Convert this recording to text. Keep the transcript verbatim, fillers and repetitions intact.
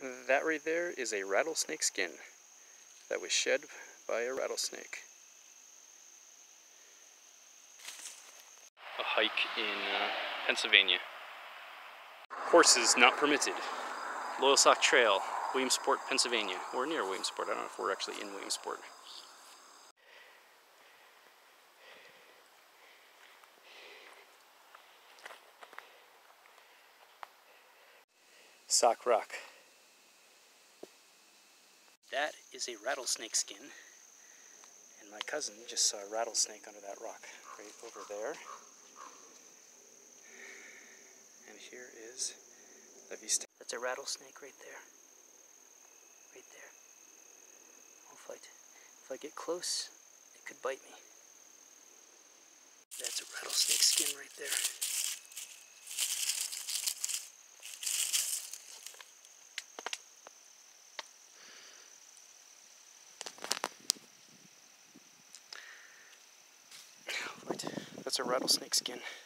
That right there is a rattlesnake skin that was shed by a rattlesnake. A hike in uh, Pennsylvania. Horses not permitted. Loyalsock Trail, Williamsport, Pennsylvania. Or near Williamsport. I don't know if we're actually in Williamsport. Sock Rock. That is a rattlesnake skin. And my cousin just saw a rattlesnake under that rock right over there. And here is the vista. That's a rattlesnake right there. Right there. If I, if I get close, it could bite me. That's a rattlesnake skin right there. Right. That's a rattlesnake skin.